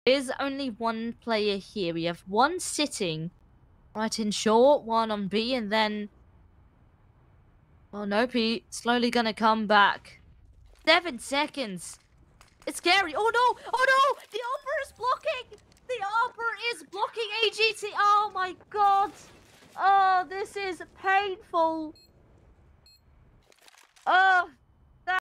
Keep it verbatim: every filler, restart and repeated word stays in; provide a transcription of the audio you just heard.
There's only one player here. We have one sitting right in short, one on B, and then... Oh no, P. Slowly gonna come back. Seven seconds. It's scary. Oh no! Oh no! The Opera is blocking! The Opera is blocking A G T. Oh my god! Oh, this is painful. Oh.